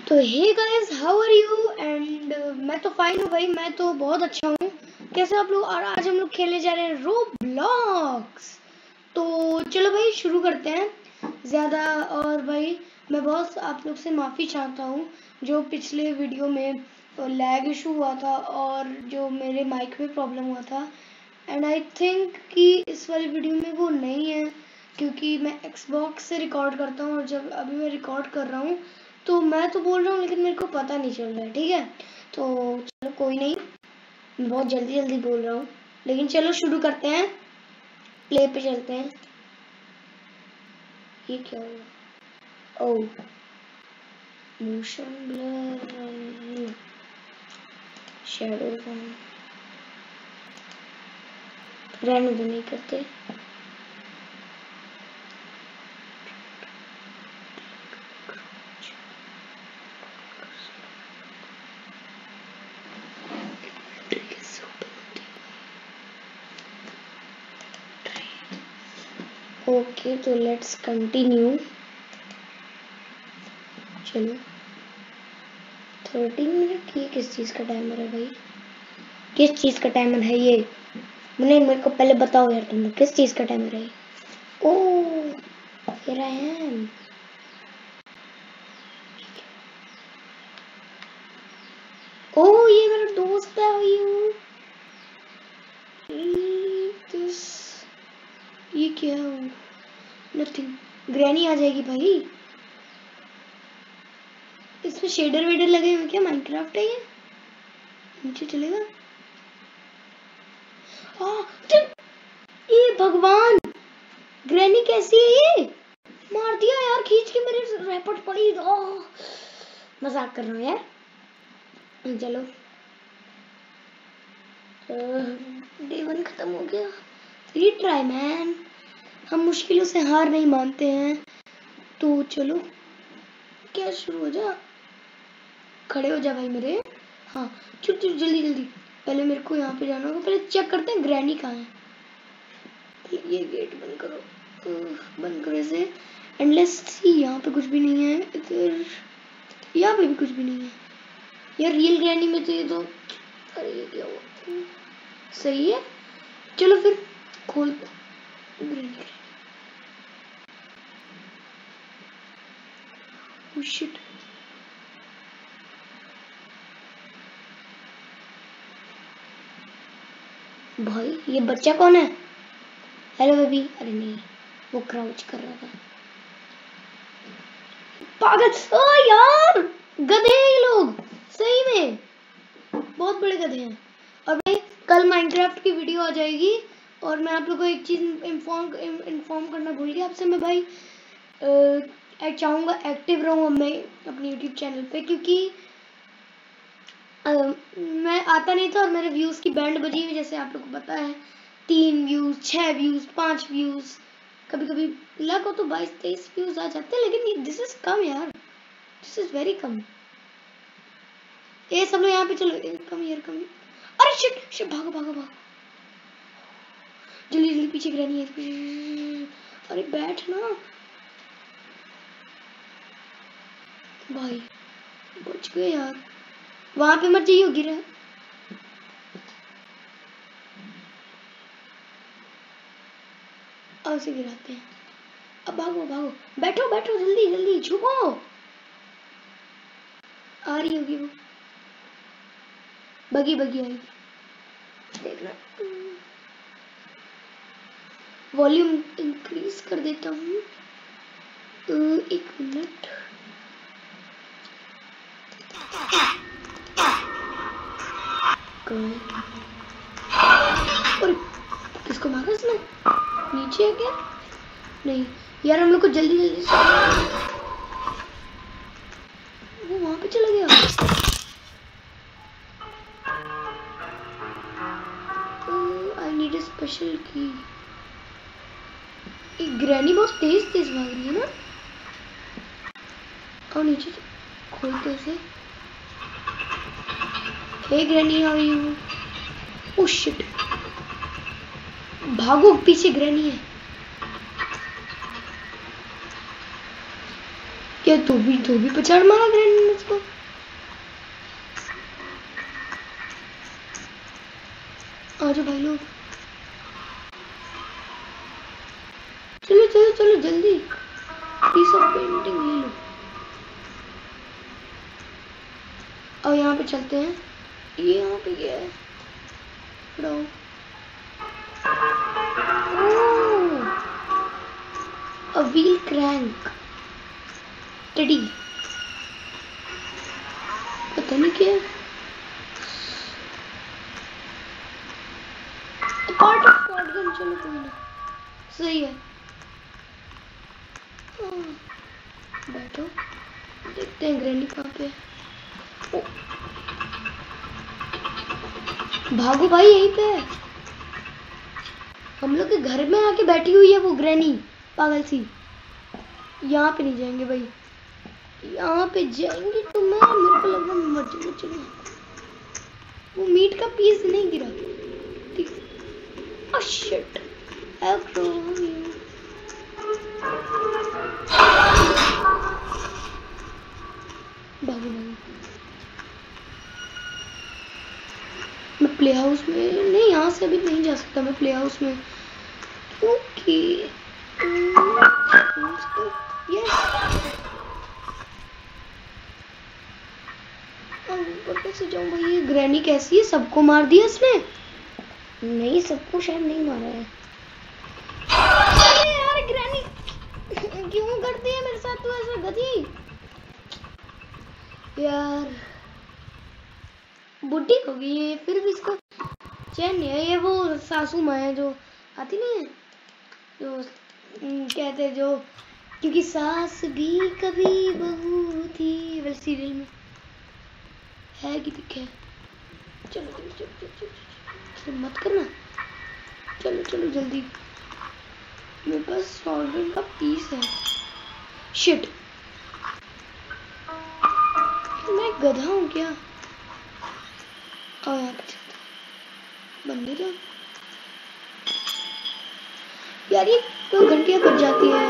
तो hey guys, how are you? And मैं तो फाइन हूँ भाई, मैं तो बहुत अच्छा हूँ। कैसे आप लोग? और आज हम लोग खेलने जा रहे हैं रोब्लॉक्स। तो चलो भाई शुरू करते हैं ज़्यादा। और भाई मैं बहुत आप लोग से माफ़ी चाहता हूँ जो पिछले वीडियो में लैग इशू हुआ था और जो मेरे माइक में प्रॉब्लम हुआ था। एंड आई थिंक कि इस वाली वीडियो में वो नहीं है, क्योंकि मैं एक्सबॉक्स से रिकॉर्ड करता हूँ और जब अभी मैं रिकॉर्ड कर रहा हूँ तो मैं तो बोल रहा हूँ लेकिन मेरे को पता नहीं चल रहा है। ठीक है, तो चलो कोई नहीं, मैं बहुत जल्दी बोल रहा हूँ, लेकिन चलो शुरू करते हैं। प्ले पे चलते हैं। ये क्या हुआ? ओह, मोशन ब्लर, शैडो रहने दो, नहीं करते। ओके तो लेट्स कंटिन्यू। चलो 13 मिनट, ये किस चीज़ का टाइमर है भाई? किस चीज़ का टाइमर है ये? नहीं, मेरे को पहले बताओ यार, तुम किस चीज़ का टाइमर है? ओह here I am। ओह ये मेरा दोस्त है। ये क्या है? नथिंग। ग्रैनी आ जाएगी भाई। इसमें शेडर वेडर लगे हुए क्या? माइनक्राफ्ट है ये? नीचे चलेगा? ये भगवान, ग्रैनी कैसी है ये? मार दिया यार खींच के, मेरे रैपट पड़ी। मजाक कर रहा हूँ यार। चलो डे 1 खत्म हो गया। रीट्राई मैन, हम मुश्किलों से हार नहीं मानते हैं। तो चलो क्या शुरू हो जा, खड़े हो जा भाई मेरे। हाँ चुप चुप, जल्दी। पहले मेरे को यहाँ पे जाना होगा, पहले चेक करते हैं ग्रैनी कहाँ है। ये गेट बंद करो, बंद करो इसे। एंड लेट्स सी, यहाँ पे कुछ भी नहीं है, इधर यहाँ पे भी कुछ भी नहीं है यार। रियल ग्रैनी में तो ये तो, अरे ये क्या हुआ? सही है, चलो फिर खोल ग्रैनी। ओह शिट, भाई ये बच्चा कौन है? Hello baby. अरे नहीं, वो क्राउच कर रहा था। पागल। ओ यार, गधे हैं ये लोग, सही में बहुत बड़े गधे हैं। और भाई कल माइनक्राफ्ट की वीडियो आ जाएगी। और मैं आप लोगों को एक चीज इन्फॉर्म करना भूल गया आपसे। मैं भाई चाहूँगा एक्टिव रहूँ मैं अपने यूट्यूब चैनल पे, क्योंकि मैं आता नहीं था और मेरे व्यूज़ की बैंड बजी हुई, जैसे आप लोग को पता है। 3 व्यूज़, 6 व्यूज़, 5 व्यूज़, कभी कभी लक हो तो 22-23 व्यूज़ आ जाते हैं, लेकिन दिस इज कम यार, दिस इज वेरी कम। ये सब लोग यहाँ पे चलो, कम यार कम। अरे शिट, भागो जल्दी पीछे ग्रैनी है। अरे बैठ ना भाई, बच गए यार। वहां पे मत जाइए, गिरा। अब से गिराते हैं। अब भागो बैठो जल्दी छुपो। आ रही होगी वो, बगी आएगी, देखना। वॉल्यूम इंक्रीज कर देता हूँ, 1 मिनट। और किसको मारा इसने? नीचे है क्या? नहीं यार, हम लोग को जल्दी वो वहां पे चला गया। आई नीड अ स्पेशल की। एक ग्रैनी बहुत तेज भाग रही है ना। और नीचे खोलते से। Hey granny, how are you? Oh shit, भागो, पीछे ग्रैनी है। क्या धोबी पछाड़ मारा ग्रैनी ने उसको। आजो भाई लोग, चलो चलो चलो जल्दी, पीस ऑफ पेंटिंग ले लो। और यहाँ पे चलते हैं। ये यहाँ पे क्या है? A wheel crank टेडी, पता नहीं क्या है। पार्ट ऑफ शॉटगन, चलो कोई ना, सही है। बैठो, देखते हैं ग्रैनी कहाँ पे। भागो भाई, यहीं पे है। हम लोग के घर में आके बैठी हुई है वो ग्रैनी, पागल सी। यहाँ पे नहीं जाएंगे भाई, यहाँ पे जाएंगे तो मैं, मेरे को लग रहा है मर जाऊंगा। चलो, वो मीट का पीस नहीं गिरा, ठीक। ओह शिट, भागो भागो। मैं प्ले हाउस में नहीं, यहाँ से अभी नहीं जा सकता मैं प्ले हाउस में, क्योंकि ऊपर कैसे जाऊँ भाई? ये ग्रैनी कैसी है, सबको मार दिया इसने? नहीं, सबको शायद नहीं मारा है। अरे यार ग्रैनी क्यों करती है मेरे साथ तू ऐसा गधी? यार बुढ़ी हो गई है फिर भी इसको चैन नहीं है। ये वो सासू माँ है जो आती नहीं है, जो कहते हैं जो, क्योंकि सास भी कभी बहू थी, वैसे सीरियल में है कि दिखे। चलो चलो चलो चलो चलो, मत करना, चलो चलो जल्दी, मेरे पास शॉटगन का पीस है। शिट, मैं गधा हूँ क्या? और यहाँ पे बंदे तो यार, ये 2 घंटियां कट जाती है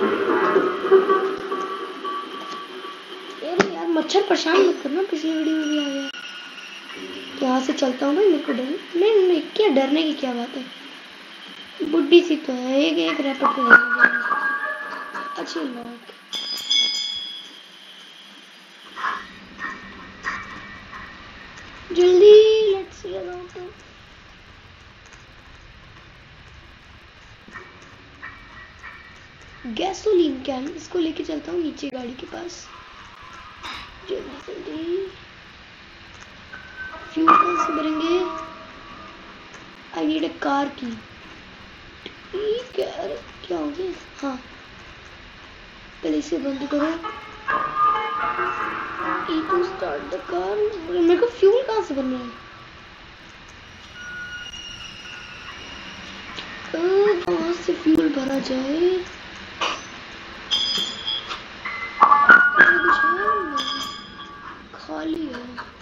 यार। मच्छर परेशान मत करना, पिछली वीडियो में भी आ गया। यहाँ से चलता हूँ भाई, मेरे को डर नहीं, क्या डरने की क्या बात है, बुढ़ी सी तो है। एक रैपट पे अच्छी लॉक, जल्दी लेट्स लगाओ तो। गैसोलीन कैन, इसको लेके चलता हूँ नीचे गाड़ी के पास, जल्दी जल्दी। फ्यूल कहाँ से भरेंगे? आई नीड अ कार की। ठीक है, अरे क्या हो गया? हाँ, पहले इसे बंद करो। E to start the car। मेरे को फ्यूल कहाँ से भरना है? कहाँ से फ्यूल भरा जाए? खाली है।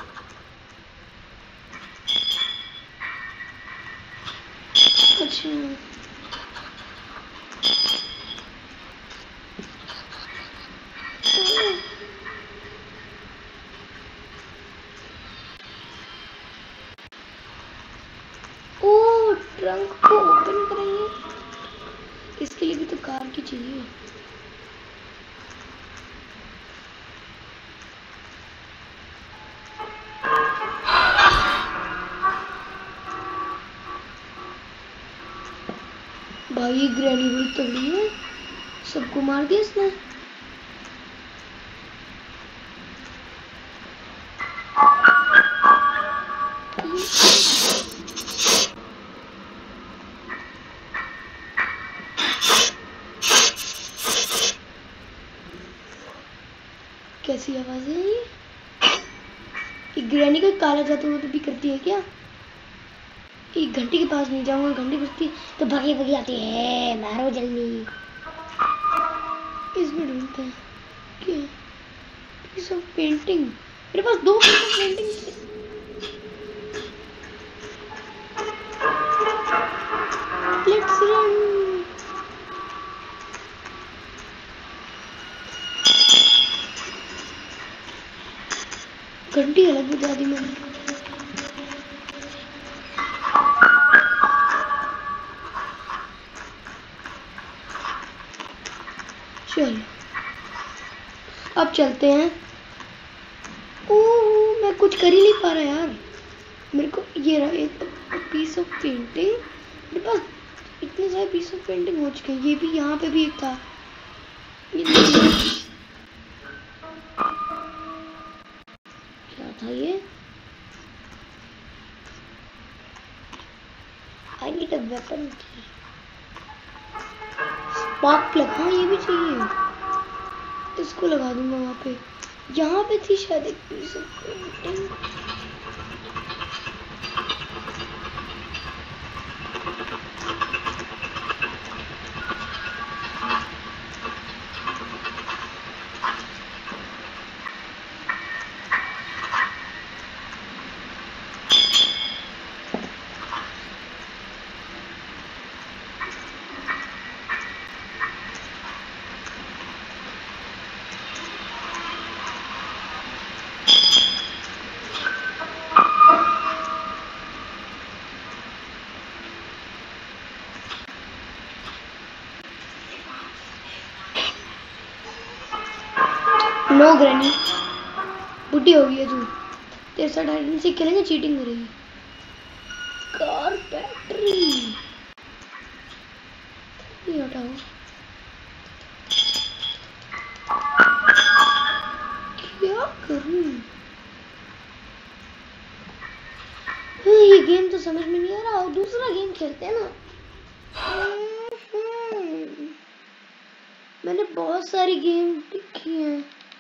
अच्छा, ओ ट्रंक को ओपन करेंगे, इसके लिए भी तो कार की चाहिए। भाई ग्रैनी बड़ी तगड़ी है, सबको मार दिया इसने। कैसी आवाज है ये? ग्रैनी का काला जादू वो तो भी करती है क्या? एक घंटे के पास नहीं जाऊंगा, घंटे बजती तो भागी भागी आती है, मारो जल्दी। इसमें ढूंढते हैं क्या? पीस ऑफ पेंटिंग, मेरे पास 2 piece of painting. Let's run. घंटी अलग बजा दी मैंने। चलो अब चलते हैं। ओह मैं कुछ कर ही नहीं पा रहा यार। मेरे को ये रहा एक पीस ऑफ पेंटिंग। मेरे पास इतने सारे पीस ऑफ पेंटिंग हो चुके हैं। ये भी यहाँ पे भी एक था। क्या था ये? I need a weapon key. Spark plug, हाँ ये भी चाहिए। इसको लगा दूंगा वहाँ पे। यहाँ पे थी शायद एक piece of painting. No granny, बुढ़ी हो गई है तू। तेरे साथ हाइड से खेलेंगे, चीटिंग करेगी। कार बैटरी ये हटाओ। क्या करूं? ये गेम तो समझ में नहीं आ रहा। दूसरा गेम खेलते हैं ना। मैंने बहुत सारी गेम देखी हैं।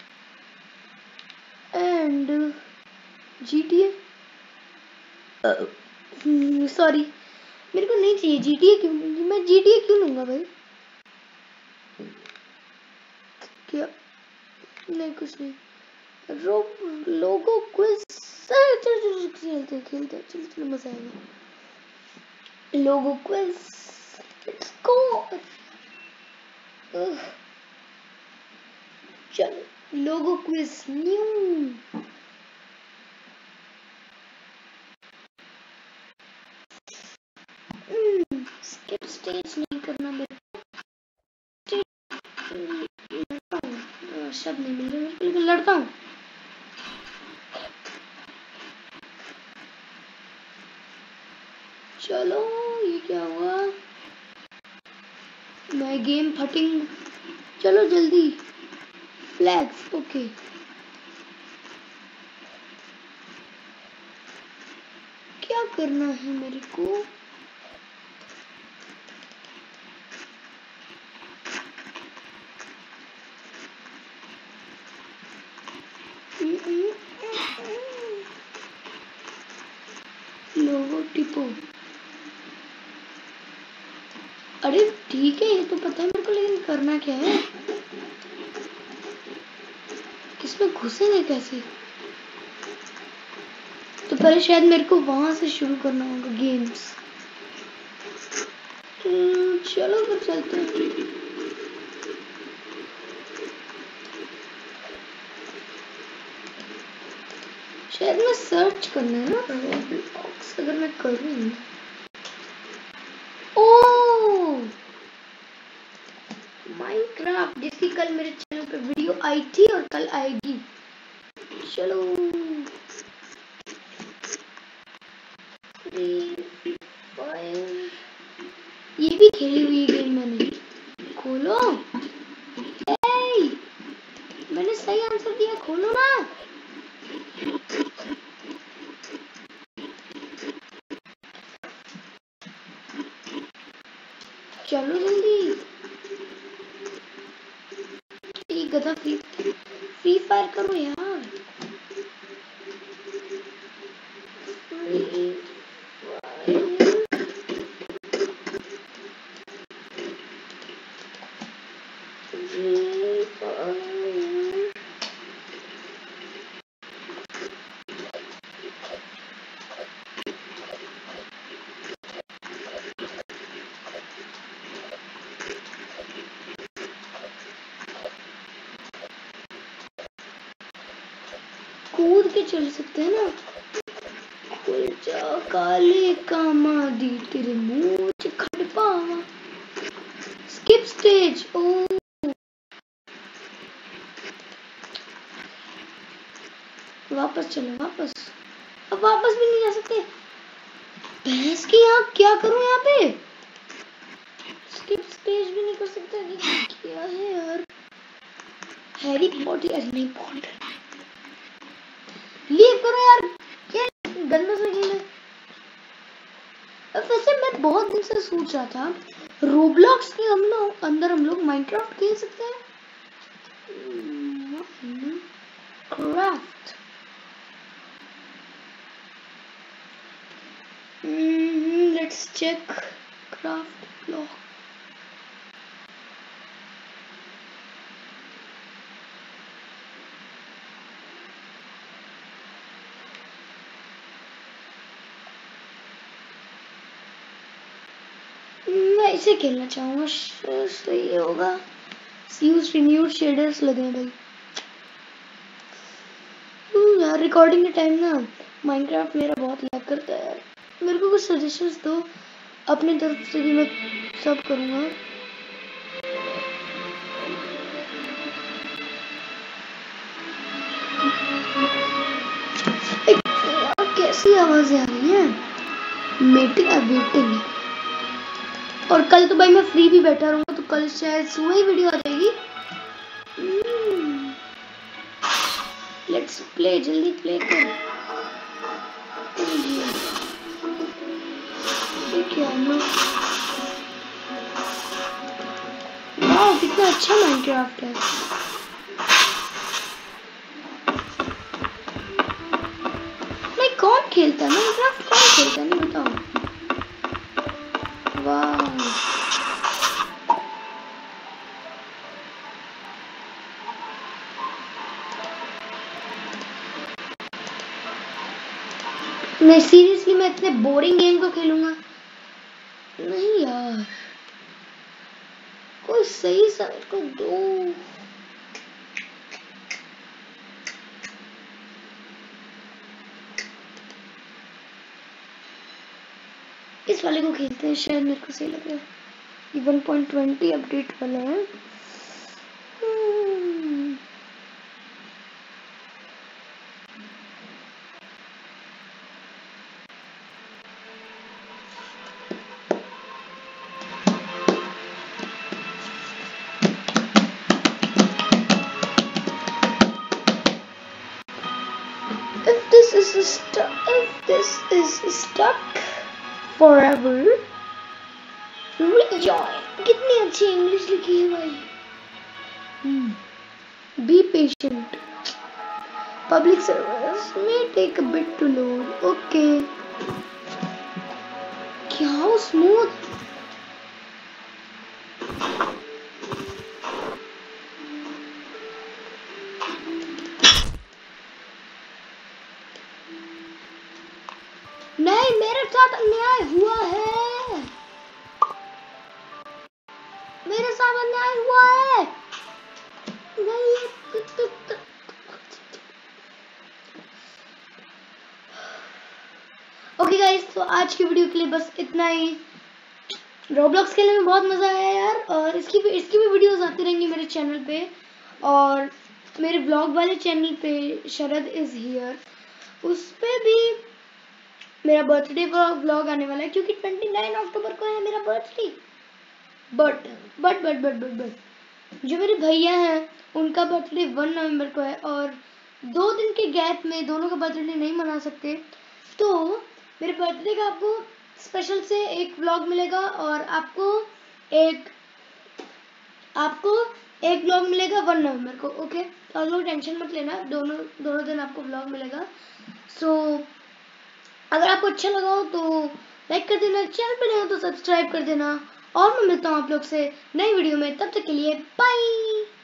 एंड GTA, सॉरी मेरे को नहीं चाहिए GTA। क्यों मैं GTA क्यों लूंगा भाई? क्या? नहीं कुछ नहीं। लोगो क्विज खेलते खेलते चलो मजा आएगा। Logo quiz let's go. चलो logo quiz new. Skip stage नहीं करना मेरे को। शब्द नहीं मिल रहे लेकिन लड़ता हूँ। चलो ये क्या हुआ? मैं गेम फटिंग। चलो जल्दी फ्लैग्स। ओके क्या करना है मेरे को? लोगो टिपो। अरे ठीक है ये तो पता है मेरे को, लेकिन करना क्या है? इसमें घुसेंगे कैसे? तो पहले शायद मेरे को वहां से शुरू करना होगा गेम्स। चलो फिर चलते हैं। शायद मैं सर्च करना है ना रोब्लॉक्स, अगर मैं करूँ। ओह माइनक्राफ्ट, जिसकी कल मेरे चैनल पे वीडियो आई थी और कल आएगी। चलो ये भी खेली हुई गेम मैंने। खोलो। मैंने सही आंसर दिया, खोलो ना। चलो जल्दी। एक गधा फ्री फायर करो यार। कूद के चल सकते हैं ना। कुलचा काले कामादी तेरे मूंछ खड़पावा। Skip stage. ओ वापस चलो वापस। अब वापस भी नहीं जा सकते। भैंस की यहाँ क्या करूं यहाँ पे? स्किप स्टेज भी नहीं कर सकते। क्या है यार? हैरी पॉटर नहीं पॉटर। लीव करो यार। क्या गंदा सा गेम है। वैसे मैं बहुत दिन से सोच रहा था रोब्लॉक्स के अंदर हम लोग माइनक्राफ्ट खेल सकते हैं। Craft. Let's check craft block. मैं इसे खेलना चाहूंगा। सही होगा। यूज रिन्यूड शेडर्स लगे भाई। यार रिकॉर्डिंग के टाइम ना माइनक्राफ्ट मेरा बहुत लैग करता है यार। मेरे को कुछ सजेशंस दो। अपनी तरफ से भी मैं सब करूंगा। कैसी आवाजें आ रही हैं? वेटिंग। और कल तो भाई मैं फ्री भी बैठा रहूंगा तो कल शायद सुबह ही वीडियो आ जाएगी। Let's play. जल्दी प्ले कर। क्या ना वाह कितना अच्छा माइनक्राफ्ट है। नहीं कौन खेलता है माइनक्राफ्ट? कौन खेलता है नहीं बताओ। वाह मैं सीरियसली मैं इतने बोरिंग गेम को खेलूंगा नहीं यार। कोई सही सा मेरे को दो। इस वाले को खेलते हैं शायद मेरे को सही लग रहा है। 1.20 अपडेट वाला है। If this is stuck forever, rejoin. कितनी अच्छी इंग्लिश लिखी है भाई। Be patient. Public servers may take a bit to load. Okay. क्या स्मूथ। नहीं मेरे साथ अन्याय हुआ है। मेरे साथ अन्याय हुआ है। नहीं ओके गाइस तो आज की वीडियो के लिए बस इतना ही। रोब्लॉक्स खेलने में बहुत मजा आया यार। और इसकी भी वीडियोस आती रहेंगी मेरे चैनल पे और मेरे ब्लॉग वाले चैनल पे शरद इज हियर उस पे भी मेरा बर्थडे व्लॉग आने वाला है क्योंकि 29 अक्टूबर को है मेरा बर्थडे। बट जो मेरे भैया हैं उनका बर्थडे 1 नवंबर को है और 2 दिन के गैप में दोनों का बर्थडे नहीं मना सकते तो मेरे बर्थडे का आपको स्पेशल से एक व्लॉग मिलेगा और आपको एक व्लॉग मिलेगा 1 नवंबर को। ओके तो आप लोग टेंशन मत लेना। दोनों दिन आपको व्लॉग मिलेगा। सो अगर आपको अच्छा लगा हो तो लाइक कर देना। चैनल पे नए हो तो सब्सक्राइब कर देना और मैं मिलता हूँ आप लोग से नई वीडियो में। तब तक के लिए बाय।